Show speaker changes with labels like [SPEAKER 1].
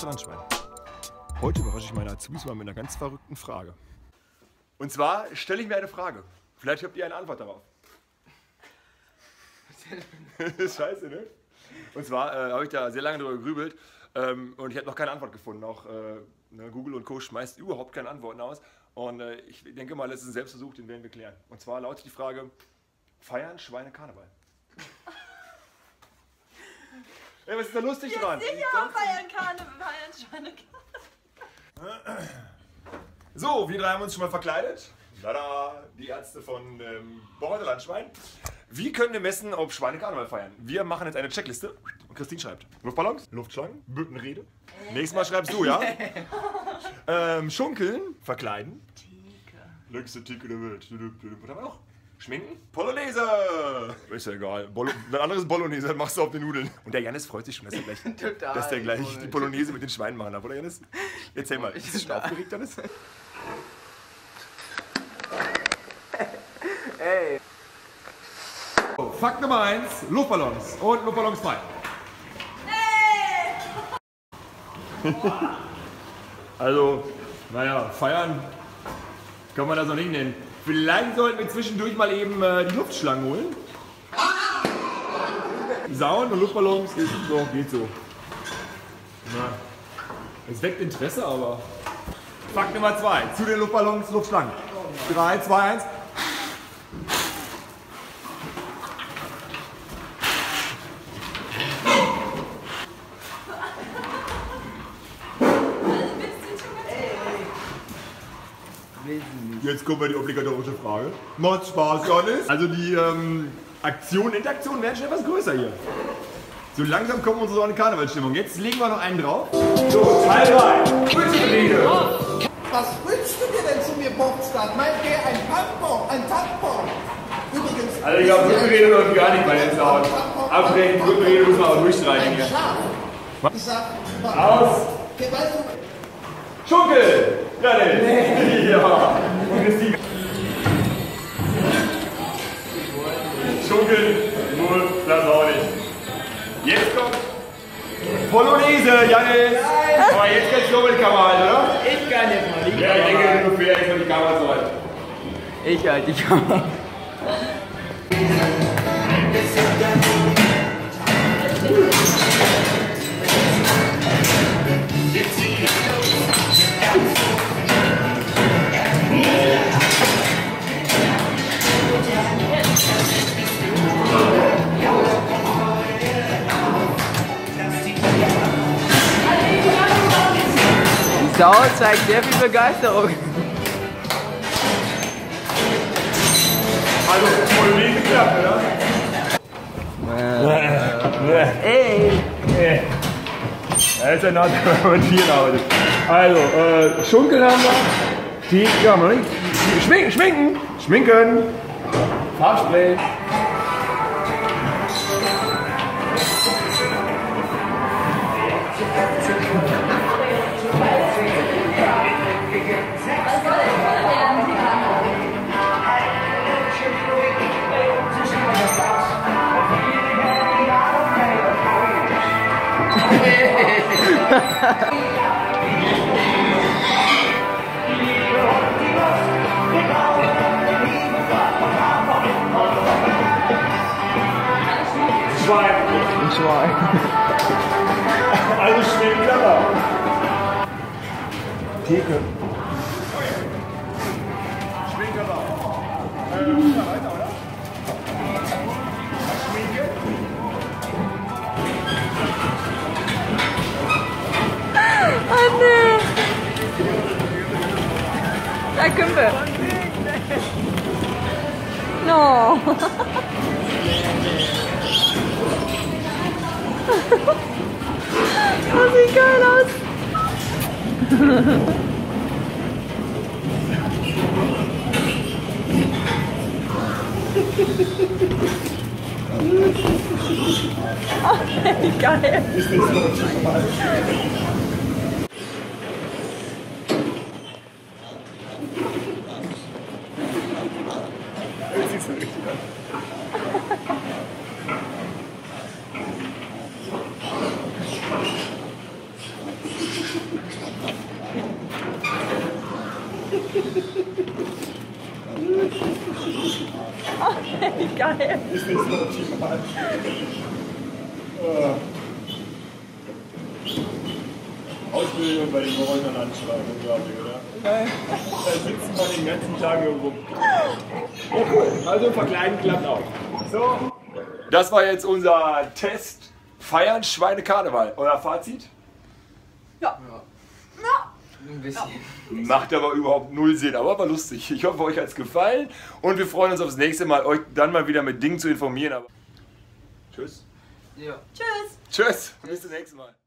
[SPEAKER 1] Landschwein. Heute überrasche ich meine Azubis mal mit einer ganz verrückten Frage. Und zwar stelle ich mir eine Frage. Vielleicht habt ihr eine Antwort darauf. Scheiße, ne? Und zwar habe ich da sehr lange drüber gegrübelt und ich habe noch keine Antwort gefunden. Auch Google und Co. schmeißt überhaupt keine Antworten aus. Und ich denke mal, das ist ein Selbstversuch, den werden wir klären. Und zwar lautet die Frage: Feiern Schweine Karneval? Ey, was ist da lustig dran?
[SPEAKER 2] Sicher, feiern Schweine Karneval.
[SPEAKER 1] So, wir drei haben uns schon mal verkleidet. Tada, die Ärzte von Border Landschwein. Wie können wir messen, ob Schweine Karneval feiern? Wir machen jetzt eine Checkliste und Christine schreibt: Luftballons, Luftschlangen, Büttenrede. Nächstes Mal schreibst du, ja? Schunkeln, verkleiden.
[SPEAKER 2] Theke.
[SPEAKER 1] Längste Theke der Welt. Was haben wir noch? Schminken? Polonaise! Ist ja egal. Ein anderes Bolognese machst du auf den Nudeln. Und der Janis freut sich schon, dass er gleich, dass der gleich die Bolognese mit den Schweinen machen darf, oder Janis? Erzähl mal, bist du schon aufgeregt, Janis?
[SPEAKER 3] Ey.
[SPEAKER 1] So, Fakt Nummer 1, Luftballons und Luftballons frei.
[SPEAKER 2] Hey!
[SPEAKER 1] Also, naja, feiern kann man das noch nicht nennen. Vielleicht sollten wir zwischendurch mal eben die Luftschlangen holen. Sauen und Luftballons ist so, geht so. Na, es weckt Interesse, aber. Fakt Nummer 2, zu den Luftballons, Luftschlangen. 3, 2, 1. Jetzt kommt mal die obligatorische Frage. Macht Spaß, Janis? Also die Interaktionen werden schon etwas größer hier. So langsam kommen wir so eine Karnevalsstimmung. Jetzt legen wir noch einen drauf. So, Teil 3. Büttenrede.
[SPEAKER 4] Was wünschst du dir denn zu mir, Boxstart? Meint ihr ein Tampon? Ein Tampon? Übrigens.
[SPEAKER 1] Also ich glaube, Büttenrede läuft gar nicht bei den Sauen. Abbrechen, Büttenrede müssen wir auch durchstreichen hier.
[SPEAKER 4] Ich sag,
[SPEAKER 1] Aus!
[SPEAKER 4] okay, weißt du,
[SPEAKER 1] Schunkel! Janis! Nee. Ja! Und Christine. Schunkel, nur das auch nicht. Jetzt kommt Polonaise, Janis! Aber jetzt kannst du mit die Kamera halten, oder?
[SPEAKER 3] Ich kann jetzt mal die
[SPEAKER 1] Ja, ich denke, es ist nur fair, jetzt mal die Kamera zu halten.
[SPEAKER 3] Ich halte die Kamera. Die Sau zeigt sehr viel Begeisterung.
[SPEAKER 1] Also, Polonaise klappt, oder?
[SPEAKER 3] Ey!
[SPEAKER 1] Da ist ja noch mit 4 arbeitet. Also, Schunkel haben wir. Theke haben wir nicht. Schminken! Schminken! Haarspray.
[SPEAKER 3] Ein Schwein.
[SPEAKER 1] Also schwingt aber. Theke. Schwingt aber. Weiter, oder? Schminke.
[SPEAKER 2] Oh nee! Da können wir. No! Das sieht geil aus! Oh, geil!
[SPEAKER 1] Ist nicht so. Jetzt sieht's richtig an.
[SPEAKER 2] Wie geil.
[SPEAKER 1] Ist nicht so optimal. Ausbildung bei den Räumern anschreiben, unglaublich, oder? Nein. Da sitzen wir den ganzen Tag hier rum. Ja, cool. Also verkleiden klappt auch. So. Das war jetzt unser Test. Feiern Schweinekarneval. Euer Fazit?
[SPEAKER 2] Ja.
[SPEAKER 3] Ein bisschen.
[SPEAKER 1] Macht aber überhaupt null Sinn, aber war lustig. Ich hoffe, euch hat es gefallen und wir freuen uns aufs nächste Mal, euch dann mal wieder mit Dingen zu informieren. Aber tschüss.
[SPEAKER 3] Ja.
[SPEAKER 2] Tschüss.
[SPEAKER 1] Tschüss. Bis zum nächsten Mal.